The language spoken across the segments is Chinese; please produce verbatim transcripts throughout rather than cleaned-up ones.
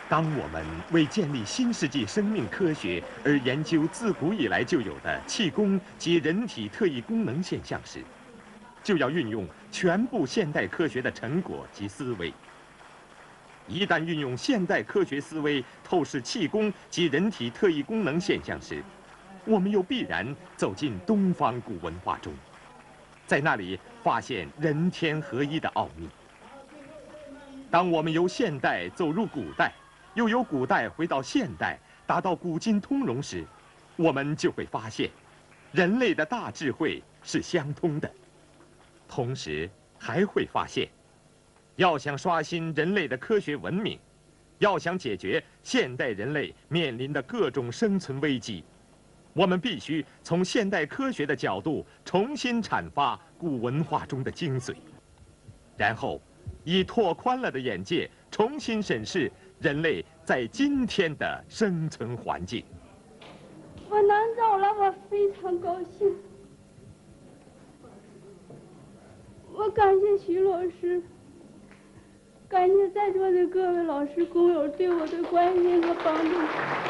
当我们为建立新世纪生命科学而研究自古以来就有的气功及人体特异功能现象时，就要运用全部现代科学的成果及思维。一旦运用现代科学思维透视气功及人体特异功能现象时，我们又必然走进东方古文化中，在那里发现人天合一的奥秘。当我们由现代走入古代，又由古代回到现代，达到古今通融时，我们就会发现，人类的大智慧是相通的。同时，还会发现，要想刷新人类的科学文明，要想解决现代人类面临的各种生存危机，我们必须从现代科学的角度重新阐发古文化中的精髓，然后以拓宽了的眼界重新审视人类在今天的生存环境。 我拿到了，我非常高兴。我感谢徐老师，感谢在座的各位老师工友对我的关心和帮助。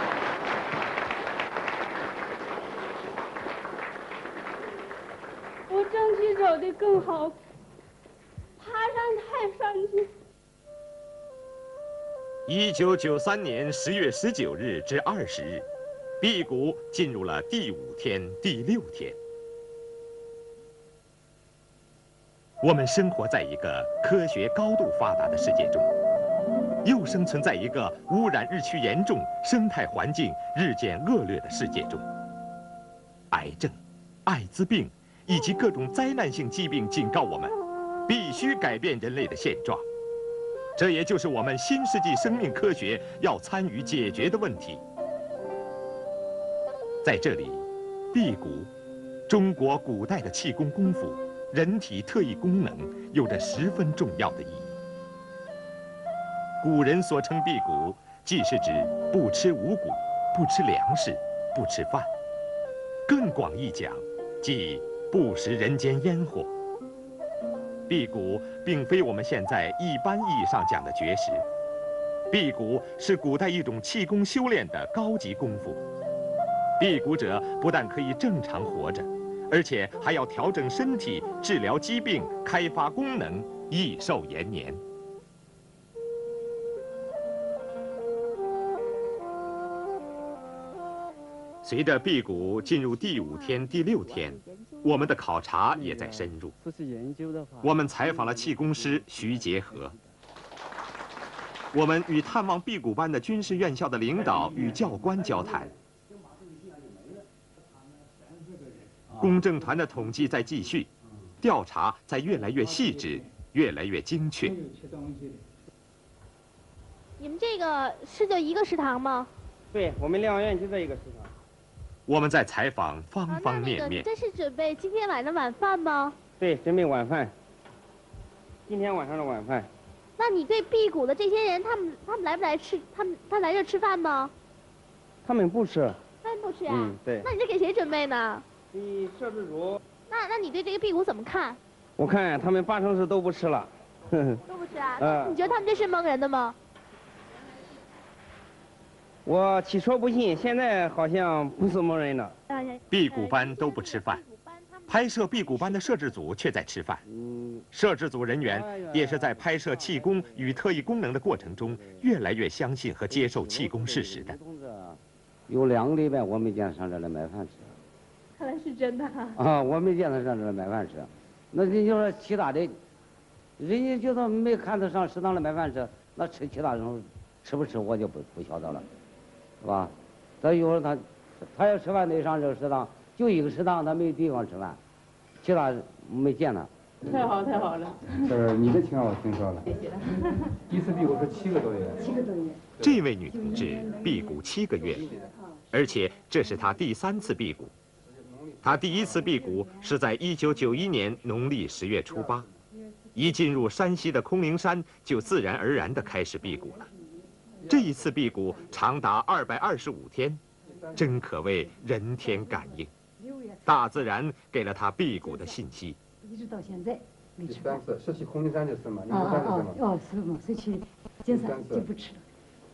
我争取走得更好，爬上台上去。 一九九三年十月十九日至二十日，辟谷进入了第五天、第六天。我们生活在一个科学高度发达的世界中，又生存在一个污染日趋严重、生态环境日渐恶劣的世界中。癌症、艾滋病以及各种灾难性疾病警告我们，必须改变人类的现状。这也就是我们新世纪生命科学要参与解决的问题。在这里，辟谷，中国古代的气功功夫、人体特异功能有着十分重要的意义。古人所称辟谷，既是指不吃五谷、不吃粮食、不吃饭，更广义讲，即不食人间烟火。辟谷并非我们现在一般意义上讲的绝食，辟谷是古代一种气功修炼的高级功夫。辟谷者不但可以正常活着，而且还要调整身体、治疗疾病、开发功能，益寿延年。随着辟谷进入第五天、第六天，我们的考察也在深入。我们采访了气功师徐杰和，我们与探望辟谷班的军事院校的领导与教官交谈。公证团的统计在继续，调查在越来越细致，越来越精确。 你们这个是就一个食堂吗？ 对，我们疗养院就这一个食堂。 我们在采访方方面面。 啊、这是准备今天晚上晚饭吗？ 对，准备晚饭。今天晚上的晚饭。 那你对辟谷的这些人，他们他们来不来吃？他们他来这吃饭吗？ 他们不吃。 他们不吃啊？ 嗯，对。 那你这给谁准备呢？ 给摄制组。 那那你对这个辟谷怎么看？ 我看他们八成是都不吃了。 都不吃啊？ 嗯。 你觉得他们这是蒙人的吗？ 我起初不信，现在好像不是蒙人了。 辟谷班都不吃饭，拍摄辟谷班的摄制组却在吃饭。摄制组人员也是在拍摄气功与特异功能的过程中，越来越相信和接受气功事实的。 有两个礼拜我没见他上这来买饭吃。 看来是真的啊！ 啊，我没见他上这来买饭吃。那你就说其他的，人家就算没看他上食堂来买饭吃，那吃其他人吃不吃我就不不晓得了。是吧？他有时候他，他要吃饭得上这个食堂，就一个食堂，他没地方吃饭，其他没见他。 太好太好了。 这你的情况我听说了。谢谢。第一次辟谷是七个多月。 七个多月。 这位女同志辟谷七个月，而且这是她第三次辟谷。她第一次辟谷是在一九九一年农历十月初八，一进入山西的空灵山就自然而然地开始辟谷了。这一次辟谷长达二百二十五天，真可谓人天感应。大自然给了他辟谷的信息。 一直到现在没吃。 第三次是去空灵山这次吗？ 啊啊啊！哦，是吗？是去金山就不吃了。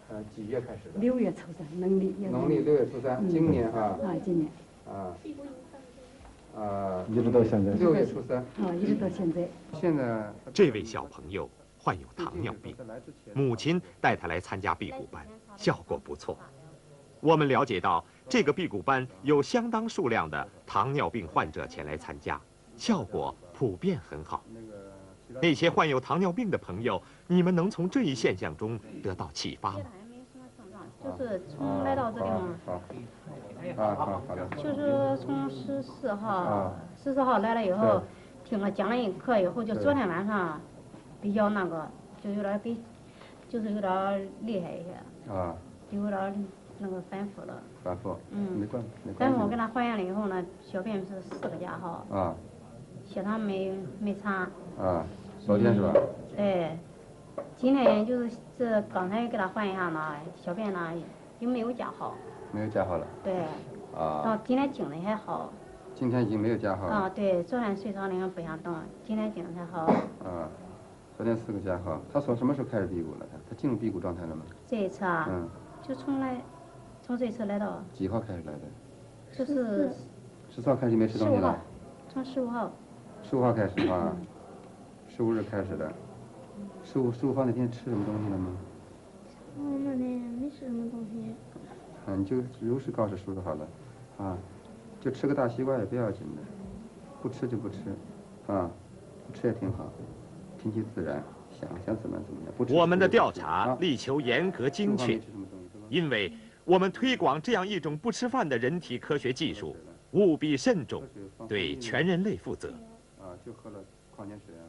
呃，几月开始的？ 六月初三，农历农历六月初三，今年哈。 啊，今年。 啊。啊， 一直到现在。 六月初三。 啊，一直到现在。 现在这位小朋友患有糖尿病，母亲带他来参加辟谷班，效果不错。我们了解到，这个辟谷班有相当数量的糖尿病患者前来参加，效果普遍很好。那些患有糖尿病的朋友，你们能从这一现象中得到启发吗？ 就是从来到这地方， 啊好好的， 就是从十四号，十四号来了以后，听了讲了一课以后，就昨天晚上比较那个，就有点比，就是有点厉害一些， 啊， 有点那个反复了。 反复， 嗯， 没关没关系。 反复我给他还原了以后呢，小便是四个加号， 啊， 血糖没没查。 啊，昨天是吧？ 对。今天就是这刚才给他换一下呢，小便呢就没有加号。 没有加号了。 对。 啊。 到今天精神还好。 今天已经没有加号了。 啊，对，昨天睡着了不想动，今天精神还好。 啊，昨天四个加号，他从什么时候开始辟谷了？他他进入辟谷状态了吗？ 这一次啊。 嗯。 就从来，从这次来到。 几号开始来的？ 就是。 十四号开始没吃东西了。 从十五号。 十五号开始啊，十五日开始的。十五十五号那天吃什么东西了吗？ 哦，那天没吃什么东西。 嗯，你就如实告诉叔叔好了，啊，就吃个大西瓜也不要紧的，不吃就不吃，啊，不吃也挺好，顺其自然，想想怎么怎么样。不吃我们的调查力求严格精确，因为我们推广这样一种不吃饭的人体科学技术，务必慎重，对全人类负责。 啊，就喝了矿泉水啊。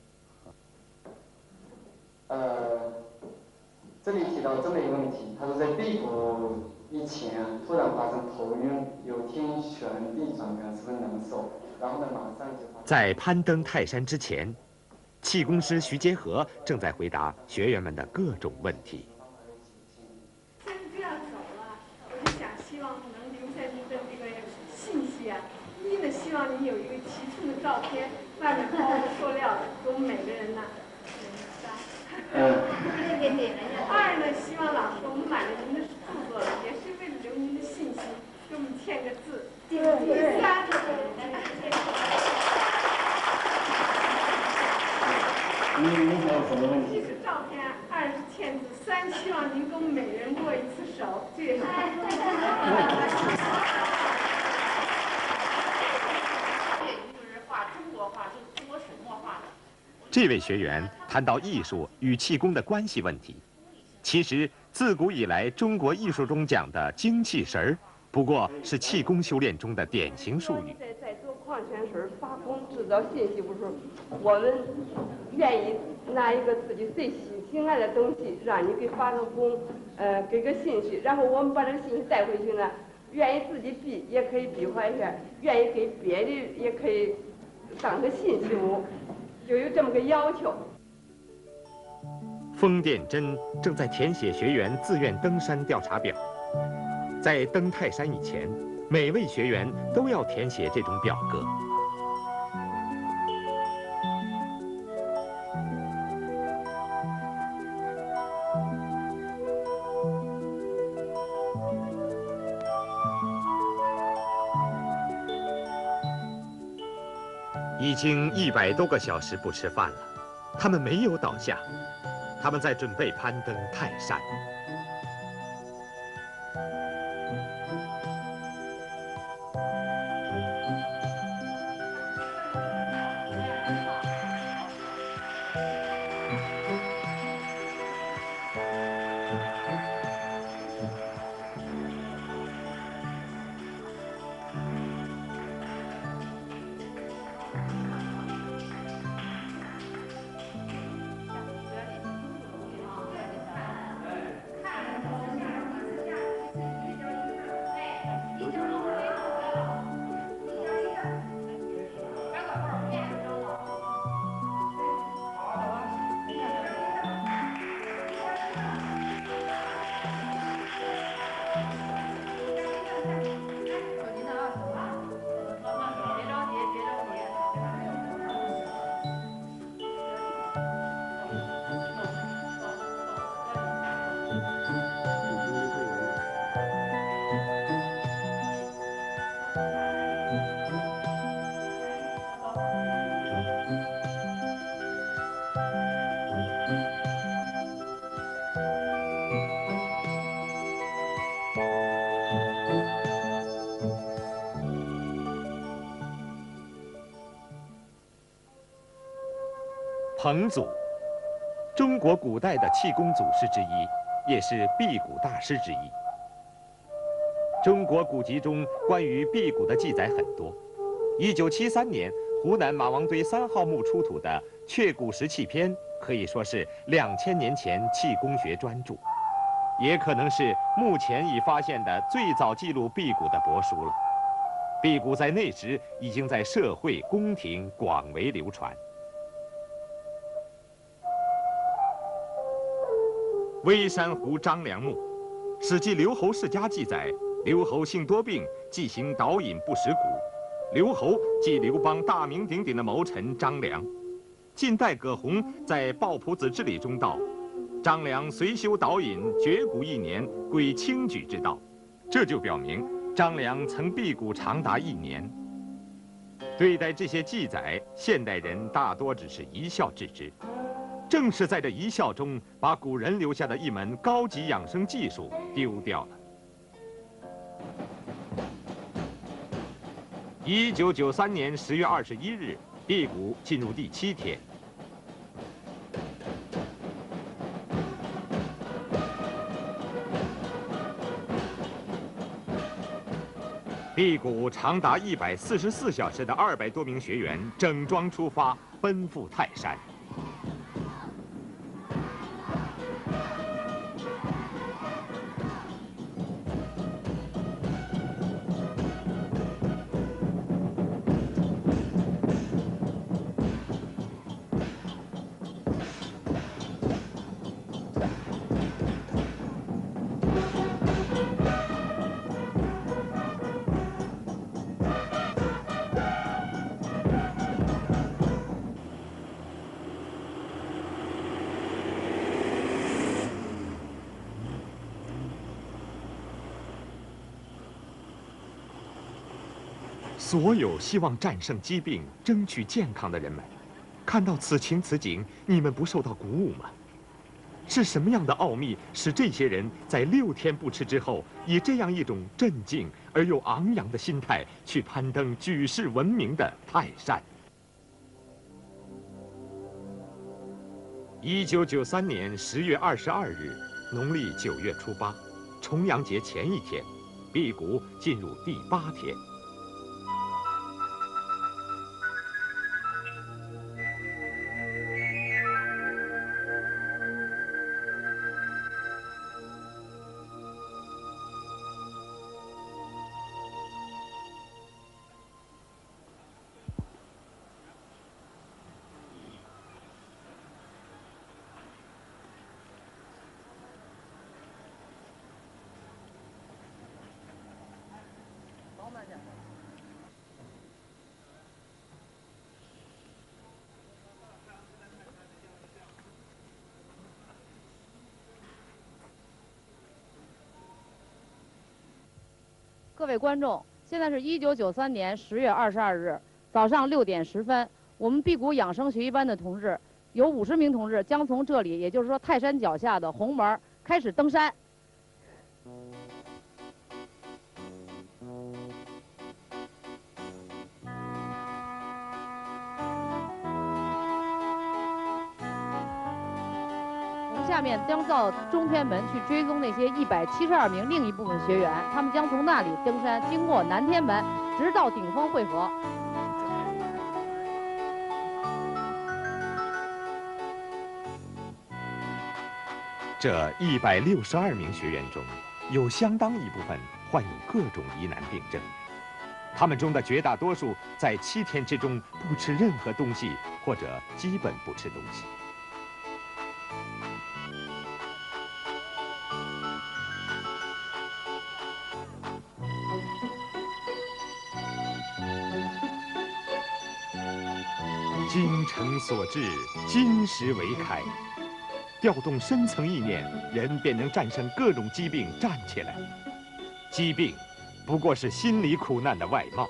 呃，这里提到这么一个问题，他说在辟谷以前突然发生头晕、有天旋地转感，十分难受，然后呢马上就发。 在攀登泰山之前，气功师徐结合正在回答学员们的各种问题。 先这样走了，我就想希望能留下您的这个信息啊。一呢，希望您有一个齐全的照片，外面包着塑料的，给我们每个人呢。二呢，希望老师我们买了您的著作了，也是为了留您的信息，给我们签个字。第三， 您您还有什么问题？ 一是照片，二是签字，三希望您给我们每人握一次手，这也是。 这位学员谈到艺术与气功的关系问题。其实，自古以来，中国艺术中讲的精气神儿，不过是气功修炼中的典型术语。 在在做矿泉水发功制造信息不是，我们愿意拿一个自己最喜心爱的东西，让你给发个功，呃，给个信息，然后我们把这个信息带回去呢，愿意自己比也可以比划一下，愿意给别人也可以当个信息物。就有这么个要求。 封殿珍正在填写学员自愿登山调查表。在登泰山以前，每位学员都要填写这种表格。已经一百多个小时不吃饭了，他们没有倒下，他们在准备攀登泰山。 彭祖，中国古代的气功祖师之一，也是辟谷大师之一。中国古籍中关于辟谷的记载很多。一九七三年，湖南马王堆三号墓出土的《雀谷石器篇》可以说是两千年前气功学专著，也可能是目前已发现的最早记录辟谷的帛书了。辟谷在那时已经在社会宫廷广为流传。微山湖张良墓，《史记·刘侯世家》记载，刘侯性多病，忌行导引不食谷。刘侯即刘邦大名鼎鼎的谋臣张良。晋代葛洪在《抱朴子之礼》中道：“张良随修导引，绝谷一年，归轻举之道。”这就表明张良曾辟谷长达一年。对待这些记载，现代人大多只是一笑置之。正是在这一笑中，把古人留下的一门高级养生技术丢掉了。一九九三年十月二十一日，辟谷进入第七天。辟谷长达一百四十四小时的二百多名学员整装出发，奔赴泰山。所有希望战胜疾病、争取健康的人们，看到此情此景，你们不受到鼓舞吗？是什么样的奥秘，使这些人在六天不吃之后，以这样一种镇静而又昂扬的心态去攀登举世闻名的泰山？一九九三年十月二十二日，农历九月初八，重阳节前一天，辟谷进入第八天。 各位观众，现在是一九九三年十月二十二日早上六点十分，我们辟谷养生学习班的同志有五十名同志将从这里，也就是说泰山脚下的红门开始登山。下面将到中天门去追踪那些一百七十二名另一部分学员，他们将从那里登山，经过南天门，直到顶峰汇合。 这一百六十二名学员中，有相当一部分患有各种疑难病症，他们中的绝大多数在七天之中不吃任何东西，或者基本不吃东西。精诚所至，金石为开。调动深层意念，人便能战胜各种疾病，站起来。疾病不过是心理苦难的外貌。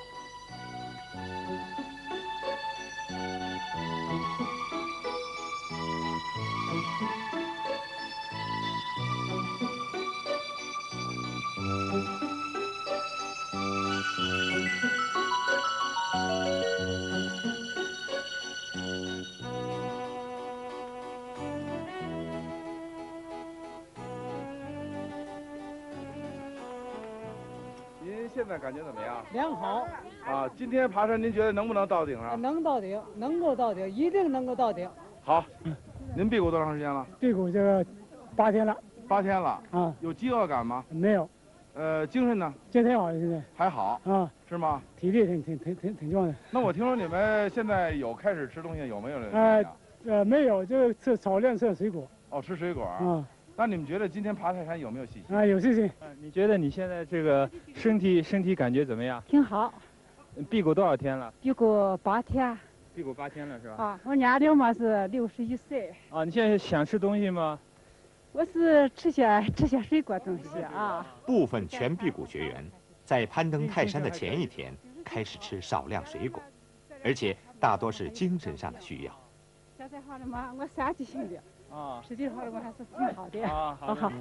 现在感觉怎么样？ 良好。 啊，今天爬山您觉得能不能到顶上？ 能到顶，能够到顶，一定能够到顶。 好，您辟谷多长时间了？ 辟谷这个八天了。 八天了。 啊。 有饥饿感吗？ 没有。 呃，精神呢？ 精神好，现在。 还好。 啊。 是吗？ 体力挺挺挺挺挺壮的。 那我听说你们现在有开始吃东西，有没有人？ 呃呃，没有，就吃少量吃水果。 哦，吃水果。 啊。 那你们觉得今天爬泰山有没有信心？ 啊，有信心。 你觉得你现在这个身体身体感觉怎么样？ 挺好。 辟谷多少天了？ 辟谷八天。 辟谷八天了是吧？ 啊，我年龄嘛是六十一岁。 啊，你现在想吃东西吗？ 我是吃些吃些水果东西啊。 部分全辟谷学员在攀登泰山的前一天开始吃少量水果，而且大多是精神上的需要。 现在好了吗？我三级性的。 啊， 实际上我还是挺好的。 啊，好好。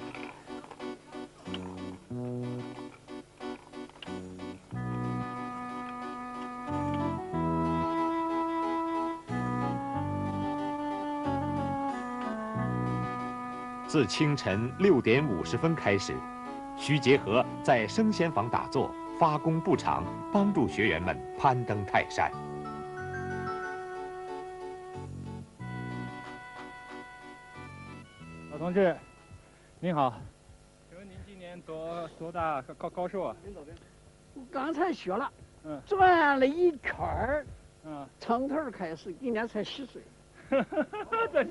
自清晨六点五十分开始，徐杰和在升仙坊打坐，发功布场，帮助学员们攀登泰山。 老同志，您好，请问您今年多多大高高寿啊？ 我刚才学了， 嗯， 转了一圈儿， 嗯， 从头开始，今年才十岁。 这，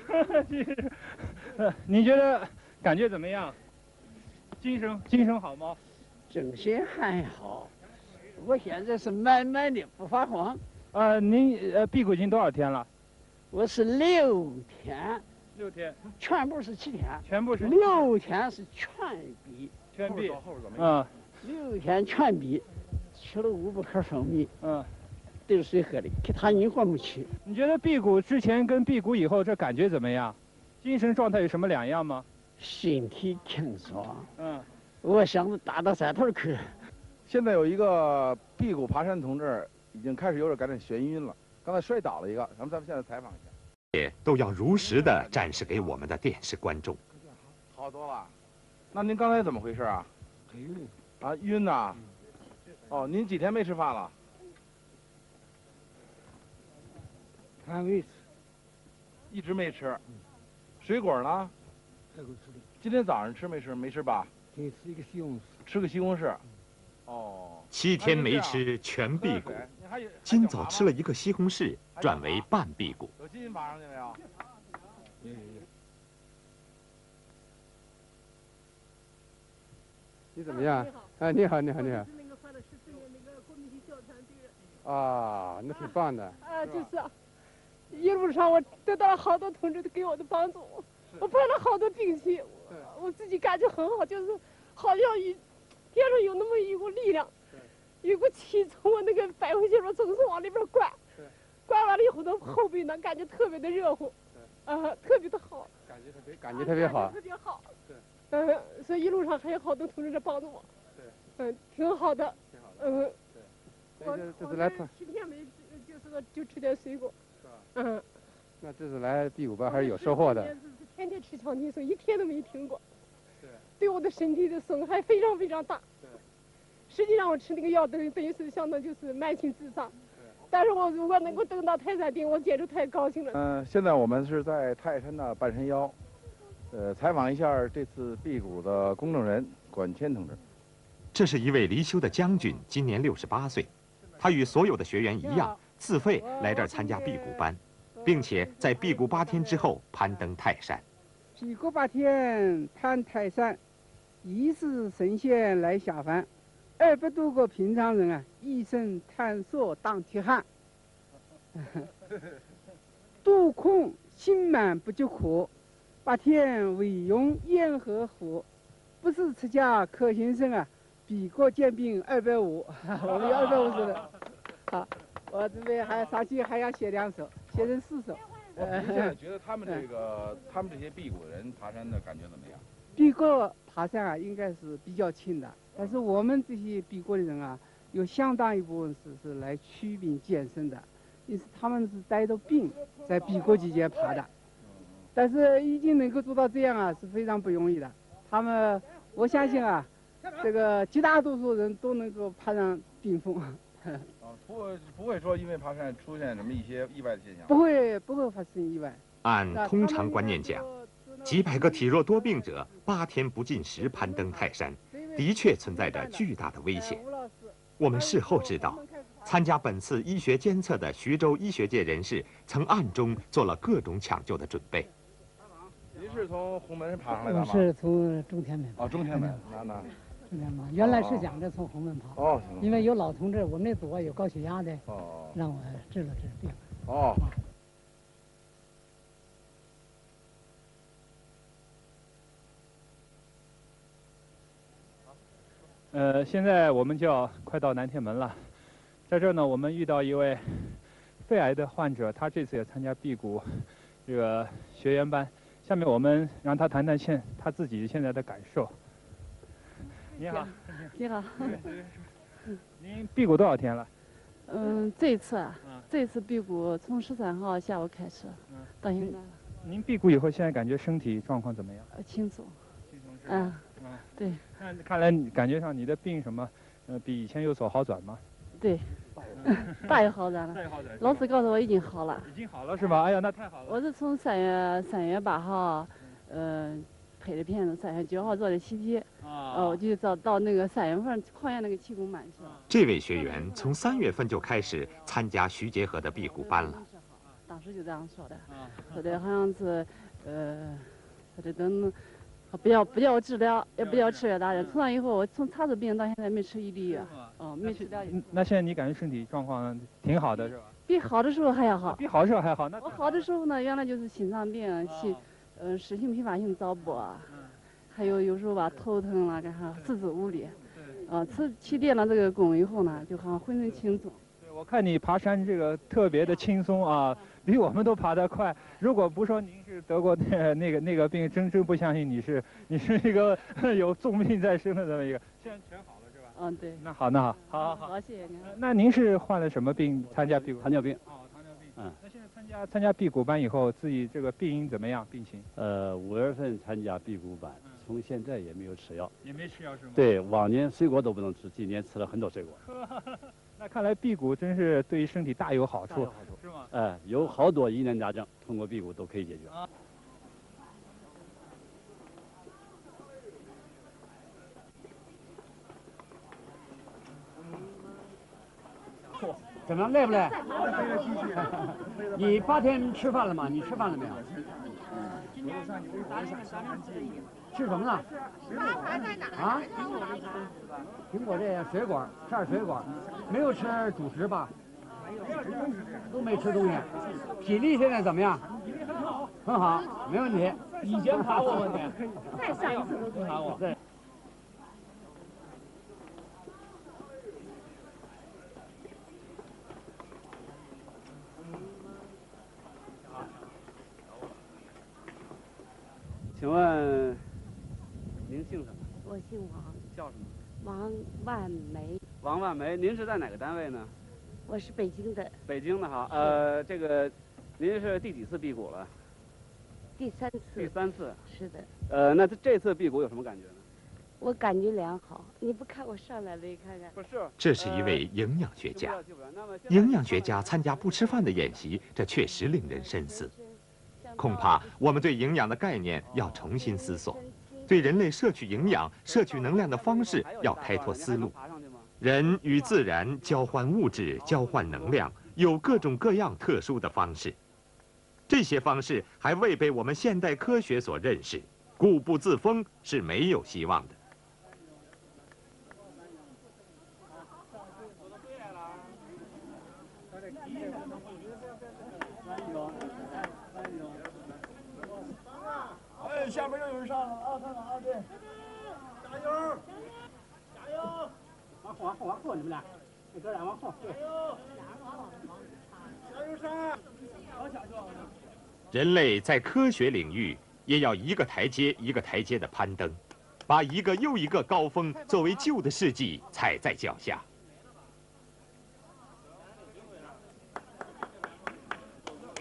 呃，你觉得感觉怎么样？精神精神好吗？ 精神还好，我现在是满满的，不发慌。 呃，您呃辟谷已经多少天了？ 我是六天。 六天。 全部是七天。 全部是。 六天是全闭。 全闭。 嗯。六天全闭，吃了五百克生米。 嗯。 都是水喝的，其他你管不起。 你觉得辟谷之前跟辟谷以后这感觉怎么样？精神状态有什么两样吗？ 身体清爽。 嗯， 我想着打到山头去。 现在有一个辟谷爬山同志已经开始有点感觉眩晕了，刚才摔倒了一个，咱们咱们现在采访一下。 也都要如实的展示给我们的电视观众。 好多了，那您刚才怎么回事啊？ 晕。 啊，晕呐。哦，您几天没吃饭了？ 还没吃， 一直没吃。水果呢？ 还够吃的。 今天早上吃没吃？没吃吧？ 给吃一个西红柿。 吃个西红柿。哦。 七天没吃全辟谷，今早吃了一个西红柿，转为半辟谷。 有金银爬上去没有？ 有有有。 你怎么样？哎，你好，你好，你好。啊，那挺棒的。 啊，就是。一路上我得到了好多同志给我的帮助，我碰了好多病气，我自己感觉很好，就是好像一天上有那么一股力量，有股气从我那个百会穴说总是往里边灌，灌完了以后的后背呢感觉特别的热乎，啊，特别的好， 感觉特别感觉特别好， 特别好，嗯，所以一路上还有好多同志在帮助我，嗯，挺好的，嗯， 我这次来七天没就是说就吃点水果。嗯， 那这次来辟谷班还是有收获的。 天天吃强激素，一天都没停过。对，对我的身体的损害非常非常大。对，实际上我吃那个药等于等于是相当就是慢性自杀。对，但是我如果能够登到泰山顶，我简直太高兴了。 嗯、呃，现在我们是在泰山的半山腰，呃，采访一下这次辟谷的公证人管谦同志。 这是一位离休的将军，今年六十八岁，他与所有的学员一样。自费来这儿参加辟谷班，并且在辟谷八天之后攀登泰山。 辟谷八天攀泰山，一是神仙来下凡，二百多个平常人啊，一生探索当铁汉。肚空心满不饥渴，八天为用咽和火，不是出家可先生啊，比过煎饼二百五，我们二百五十的，好。我准备还上去还要写两首，写成四首。 您现在觉得他们这个，他们这些辟谷人爬山的感觉怎么样？ 辟谷爬山啊，应该是比较轻的，但是我们这些辟谷的人啊，有相当一部分是是来祛病健身的，因此他们是带着病在辟谷期间爬的，但是已经能够做到这样啊，是非常不容易的。他们，我相信啊， 这个绝大多数人都能够爬上顶峰。 啊，不会不会说因为爬山出现什么一些意外的现象。 不会不会发生意外。 按通常观念讲，几百个体弱多病者八天不进食攀登泰山，的确存在着巨大的危险。我们事后知道，参加本次医学监测的徐州医学界人士曾暗中做了各种抢救的准备。 您是从红门爬上来的吗？ 我是从中天门。 哦，中天门，那那。 中天门，原来是想着从红门爬。 哦。 因为有老同志，我们那组啊有高血压的， 哦， 让我治了治病。 哦。 呃，现在我们就要快到南天门了，在这儿呢，我们遇到一位肺癌的患者，他这次也参加辟谷这个学员班。下面我们让他谈谈现他自己现在的感受。你好， 你好。 您辟谷多少天了？ 嗯，这一次啊，这次辟谷从十三号下午开始，到现在。 您辟谷以后，现在感觉身体状况怎么样？ 呃，轻松。 轻松是吧？ 嗯， 啊，对。 那看来你感觉上你的病什么，呃，比以前有所好转吗？ 对，大有好转了。 大有好转。 老师告诉我已经好了。 已经好了是吧？哎呀，那太好了。 我是从三月三月八号，呃，拍的片子，三月九号做的 C T， 哦，我就到到那个三月份矿院那个气功班去了。 这位学员从三月份就开始参加徐结合的辟谷班了。 当时就这样说的，说的好像是，呃，说的等。不要不要治疗，也不要吃药大人。从那以后，我从查出病到现在没吃一粒药，哦，没治疗。 那现在你感觉身体状况挺好的是吧？ 比好的时候还要好。 比好的时候还好。那我好的时候呢，原来就是心脏病、心，呃，室性疲乏性早搏，还有有时候吧头疼了，干啥四肢无力。啊，吃去练了这个功以后呢，就好像浑身轻松。 对，我看你爬山这个特别的轻松啊。比我们都爬得快。如果不说您是得过那那个那个病，真真不相信你是你是一个有重病在身的这么一个。现在全好了是吧？ 嗯，对。 那好，那好，好好好。 好，谢谢您。 那您是患了什么病参加辟谷？ 糖尿病。 哦，糖尿病。 嗯。 那现在参加参加辟谷班以后，自己这个病因怎么样？病情？ 呃，五月份参加辟谷班，从现在也没有吃药。 也没吃药是吗？ 对，往年水果都不能吃，今年吃了很多水果。 那看来辟谷真是对于身体大有好处， 是吗？哎，有好多疑难杂症，通过辟谷都可以解决。啊、怎么样，累不累？你八天吃饭了吗？你吃饭了没有？吃什么呢？啊？苹果这水果，吃点水果，没有吃主食吧？都没吃东西。体力现在怎么样？很好，没问题。以前爬过问题，再上一次都爬过。对。请问您姓什么？ 我姓王。 叫什么？ 王万梅。 王万梅，您是在哪个单位呢？ 我是北京的。 北京的哈，呃，这个，您是第几次辟谷了？ 第三次。 第三次。 是的。 呃，那这次辟谷有什么感觉呢？ 我感觉良好。你不看我上来了，你看看。 不是。 这是一位营养学家。营养学家参加不吃饭的演习，这确实令人深思。恐怕我们对营养的概念要重新思索，对人类摄取营养、摄取能量的方式要开拓思路。人与自然交换物质、交换能量，有各种各样特殊的方式。这些方式还未被我们现代科学所认识，固步自封是没有希望的。 哎，下边又有人上了啊！看看啊，对，加油，加油！往后，往后，往后，你们俩，那哥俩往后，对。加油上！好下去。 人类在科学领域也要一个台阶一个台阶的攀登，把一个又一个高峰作为旧的事迹踩在脚下。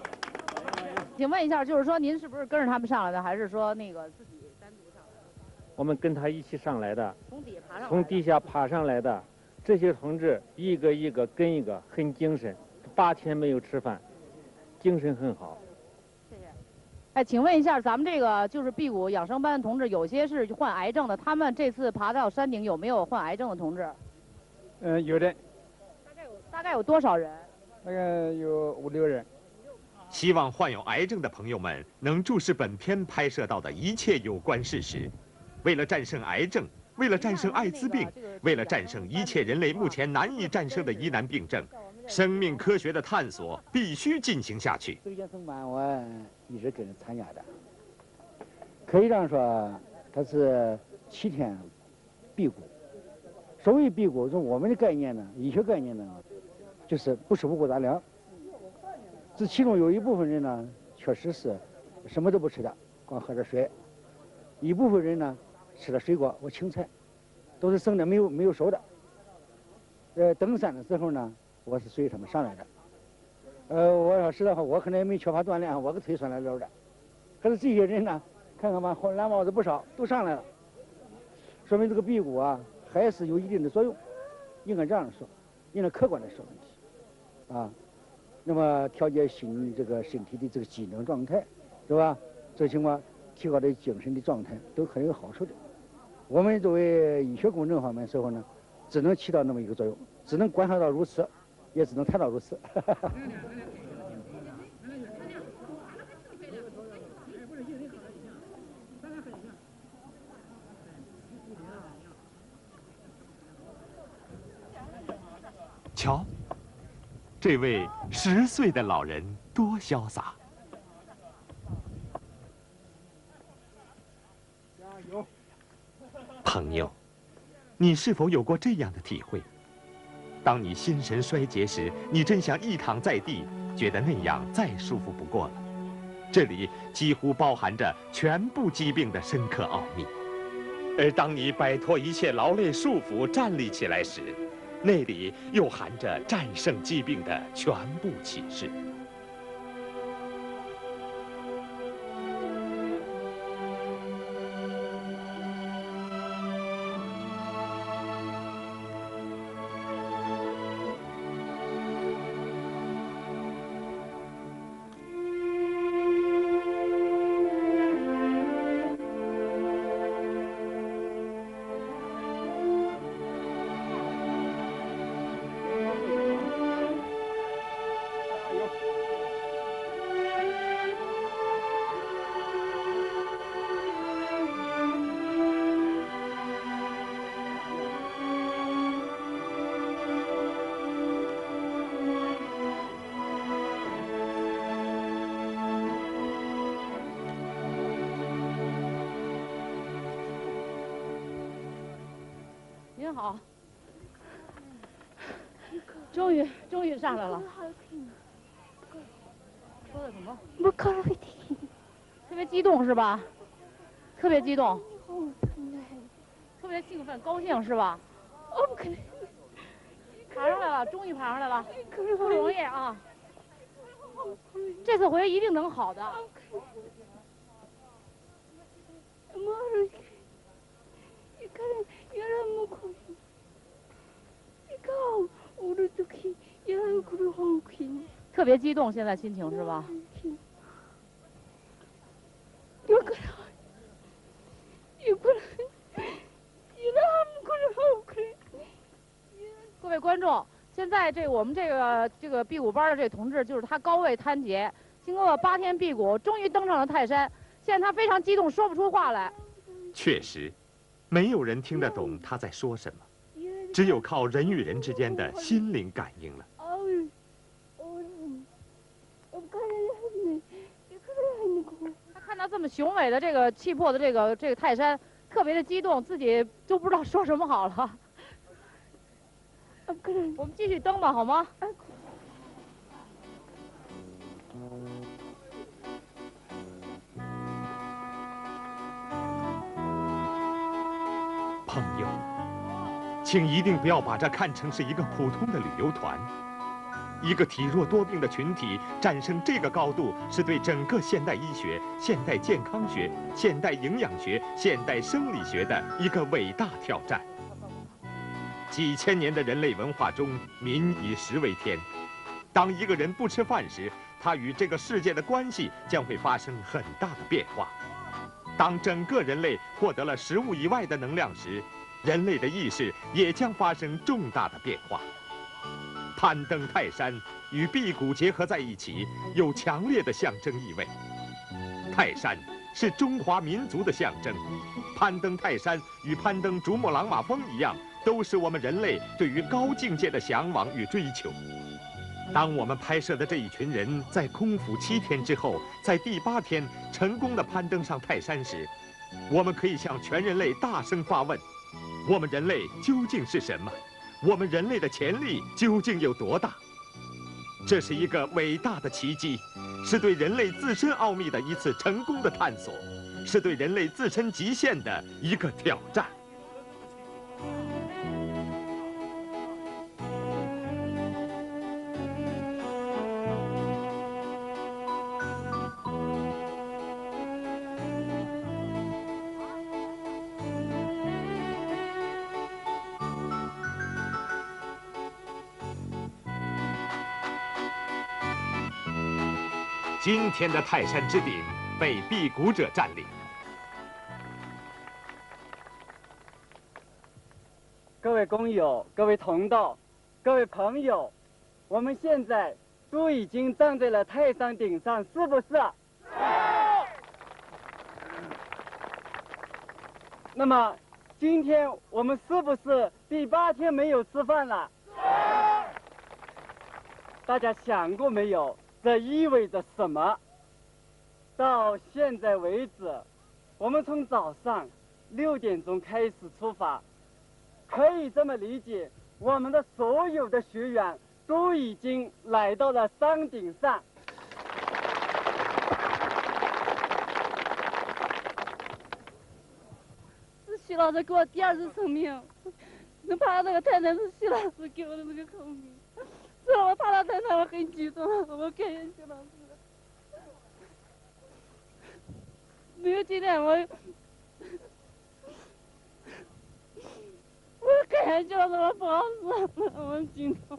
请问一下，就是说您是不是跟着他们上来的，还是说那个自己单独上来的？ 我们跟他一起上来的， 从底爬上， 从地下爬上来的，这些同志一个一个跟一个很精神，八天没有吃饭，精神很好。 谢谢。哎，请问一下，咱们这个就是辟谷养生班的同志，有些是患癌症的，他们这次爬到山顶有没有患癌症的同志？ 嗯、呃，有的。 大概有大概有多少人？ 大概有五六人。 希望患有癌症的朋友们能注视本片拍摄到的一切有关事实。为了战胜癌症，为了战胜艾滋病，为了战胜一切人类目前难以战胜的疑难病症，生命科学的探索必须进行下去。 这个养生班我一直跟着参加的，可以这样说，它是七天辟谷。所谓辟谷，从我们的概念呢，医学概念呢，就是不吃五谷杂粮。这其中有一部分人呢，确实是什么都不吃的，光喝点水；一部分人呢，吃了水果或青菜，都是生的没有没有熟的。呃，登山的时候呢，我是随他们上来的。呃，我要实在话，我可能也没缺乏锻炼，我个腿酸了溜的。可是这些人呢，看看吧，蓝帽子不少，都上来了，说明这个辟谷啊，还是有一定的作用。应该这样说，应该客观的说问题，啊。那么调节心这个身体的这个机能状态，是吧？这情况提高的精神的状态都很有好处的。我们作为医学公正方面时候呢，只能起到那么一个作用，只能观察到如此，也只能谈到如此。 瞧。这位十岁的老人多潇洒！ 加油！ 朋友，你是否有过这样的体会？当你心神衰竭时，你真想一躺在地，觉得那样再舒服不过了。这里几乎包含着全部疾病的深刻奥秘。而当你摆脱一切劳累束缚，站立起来时，那里又含着战胜疾病的全部启示。 您好，终于终于上来了。说的什么？特别激动是吧？特别激动，特别兴奋，高兴是吧？爬上来了，终于爬上来了，不容易啊！这次回一定能好的。特别激动，现在心情是吧？各位观众，现在这我们这个这个辟谷班的这同志，就是他高位摊劫，经过八天辟谷，终于登上了泰山。现在他非常激动，说不出话来。 确实，没有人听得懂他在说什么，只有靠人与人之间的心灵感应了。 他看到这么雄伟的这个气魄的这个这个泰山，特别的激动，自己都不知道说什么好了。我们继续登吧，好吗？ 朋友，请一定不要把这看成是一个普通的旅游团。 一个体弱多病的群体战胜这个高度，是对整个现代医学、现代健康学、现代营养学、现代生理学的一个伟大挑战。几千年的人类文化中，民以食为天。当一个人不吃饭时，他与这个世界的关系将会发生很大的变化。当整个人类获得了食物以外的能量时，人类的意识也将发生重大的变化。攀登泰山与辟谷结合在一起，有强烈的象征意味。泰山是中华民族的象征，攀登泰山与攀登珠穆朗玛峰一样，都是我们人类对于高境界的向往与追求。当我们拍摄的这一群人在空腹七天之后，在第八天成功的攀登上泰山时，我们可以向全人类大声发问：我们人类究竟是什么？我们人类的潜力究竟有多大？这是一个伟大的奇迹，是对人类自身奥秘的一次成功的探索，是对人类自身极限的一个挑战。今天的泰山之顶被辟谷者占领。 各位工友、各位同道、各位朋友，我们现在都已经站在了泰山顶上，是不是？那么，今天我们是不是第八天没有吃饭了？大家想过没有？这意味着什么？到现在为止，我们从早上六点钟开始出发，可以这么理解，我们的所有的学员都已经来到了山顶上。 是徐老师给我第二次生命，能爬到这个泰山是徐老师给我的那个生命。是我爬到泰山，我很激动，我感谢徐老师。没有今天我，我感谢徐老师，我不好死，我很激动。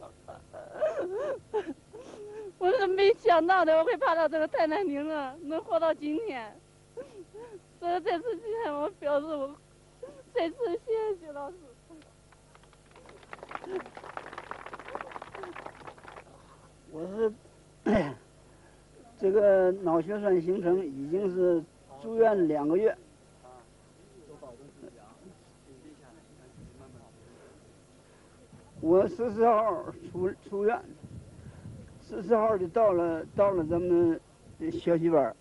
我是没想到的，我会爬到这个泰山顶上，能活到今天。所以在此之前，我表示我再次谢谢徐老师。 我是这个脑血栓形成，已经是住院两个月。我十四号出出院，十四号就到了到了咱们学习班。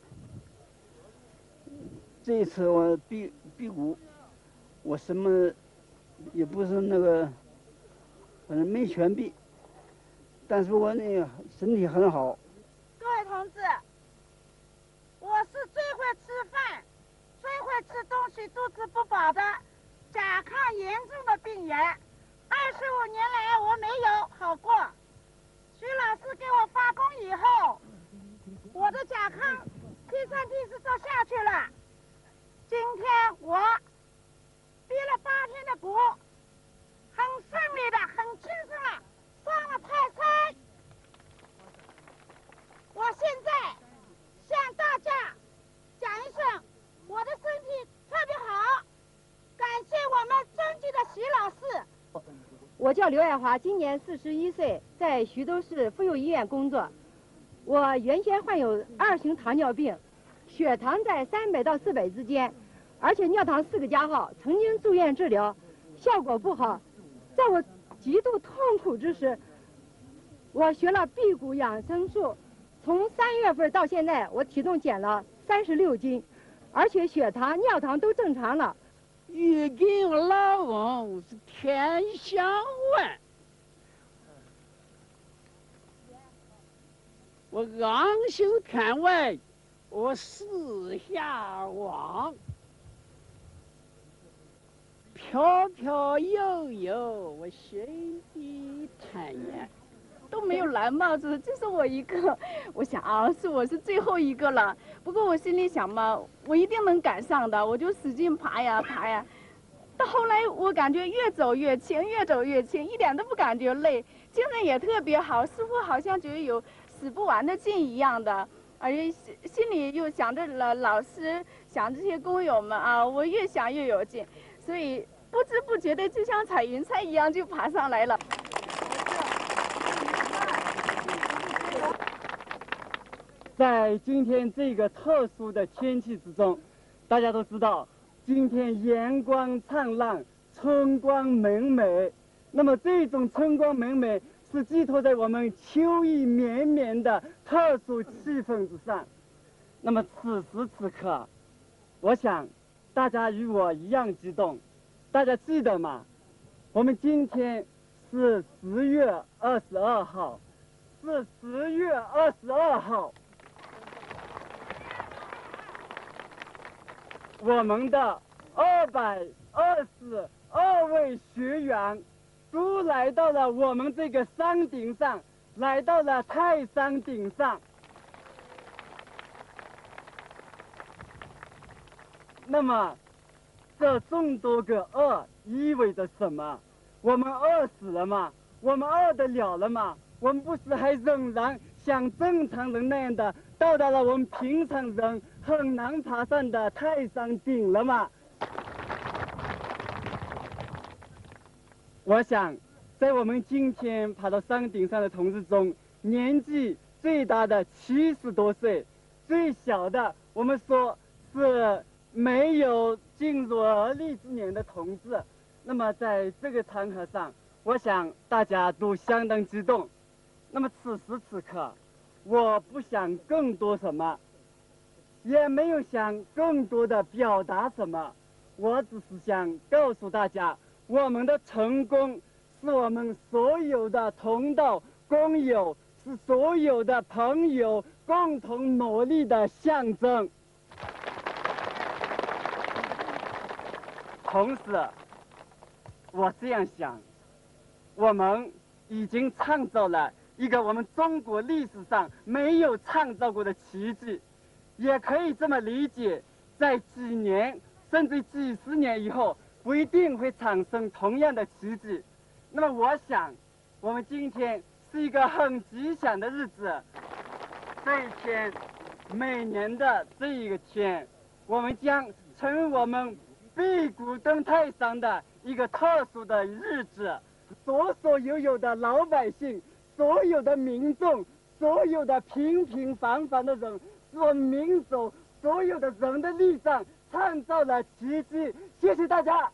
这一次我辟辟谷，我什么也不是那个，反正没全闭。但是我那个身体很好。 各位同志，我是最会吃饭、最会吃东西、肚子不饱的甲亢严重的病人。二十五年来我没有好过。徐老师给我发功以后，我的甲亢天三地四就下去了。今天我憋了八天的谷，很顺利的、很轻松了。上了泰山，我现在向大家讲一声，我的身体特别好，感谢我们尊敬的徐老师。 我叫刘爱华，今年四十一岁，在徐州市妇幼医院工作。我原先患有二型糖尿病，血糖在三百到四百之间，而且尿糖四个加号，曾经住院治疗，效果不好。在我极度痛苦之时，我学了辟谷养生术，从三月份到现在，我体重减了三十六斤，而且血糖、尿糖都正常了。 遇见我老公是天相问，我昂首看外，我四下望。飘飘悠悠，我心底坦然。 都没有蓝帽子，就剩我一个。我想啊，是我是最后一个了。不过我心里想嘛，我一定能赶上的，我就使劲爬呀爬呀。到后来我感觉越走越轻，越走越轻，一点都不感觉累，精神也特别好，似乎好像觉得有使不完的劲一样的。而且心心里又想着了老师，想这些工友们啊，我越想越有劲，所以不知不觉的就像踩云彩一样就爬上来了。 在今天这个特殊的天气之中，大家都知道，今天阳光灿烂，春光明媚。那么这种春光明媚是寄托在我们秋意绵绵的特殊气氛之上。那么此时此刻，我想大家与我一样激动。大家记得吗？我们今天是十月二十二号，是十月二十二号。我们的二百二十二位学员都来到了我们这个山顶上，来到了泰山顶上。那么，这众多个二意味着什么？我们饿死了吗？我们饿得了了吗？我们不是还仍然像正常人那样的到达了我们平常人很难爬上的泰山顶了吗？我想，在我们今天爬到山顶上的同志中，年纪最大的七十多岁，最小的我们说是没有进入而立之年的同志。那么在这个场合上，我想大家都相当激动。那么此时此刻，我不想更多什么，也没有想更多的表达什么，我只是想告诉大家，我们的成功是我们所有的同道工友，是所有的朋友共同努力的象征。同时，我这样想，我们已经创造了一个我们中国历史上没有创造过的奇迹，也可以这么理解，在几年甚至几十年以后，不一定会产生同样的奇迹。那么我想，我们今天是一个很吉祥的日子，这一天，每年的这一个天，我们将成为我们辟谷登泰山的一个特殊的日子。所所有有的老百姓，所有的民众，所有的平平凡凡的人，是我们民族所有的人的力量创造了奇迹。谢谢大家。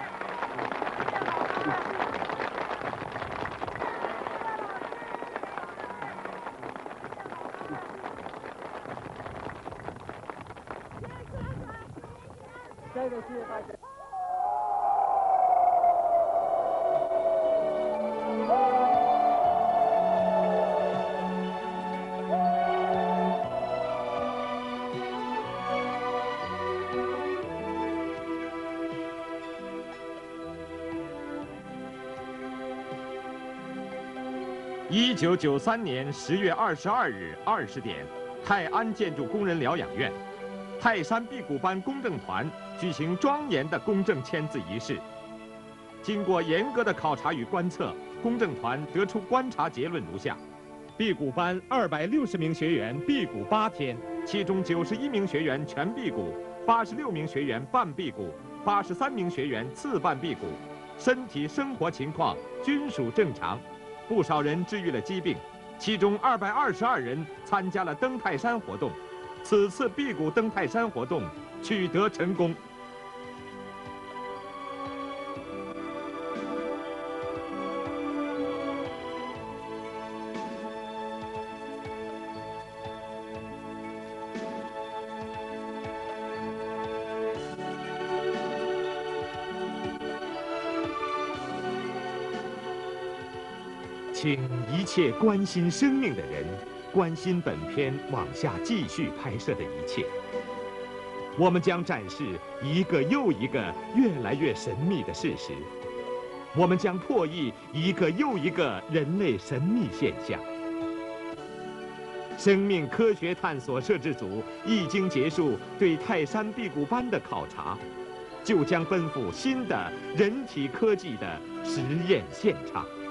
再一个，谢谢大家。 一九九三年十月二十二日二十点，泰安建筑工人疗养院，泰山辟谷班公证团举行庄严的公证签字仪式。经过严格的考察与观测，公证团得出观察结论如下：辟谷班二百六十名学员辟谷八天，其中九十一名学员全辟谷，八十六名学员半辟谷，八十三名学员次半辟谷，身体生活情况均属正常。不少人治愈了疾病，其中二百二十二人参加了登泰山活动。此次辟谷登泰山活动取得成功。请一切关心生命的人关心本片往下继续拍摄的一切。我们将展示一个又一个越来越神秘的事实。 我们将破译一个又一个人类神秘现象。生命科学探索摄制组一经结束对泰山辟谷班的考察，就将奔赴新的人体科技的实验现场。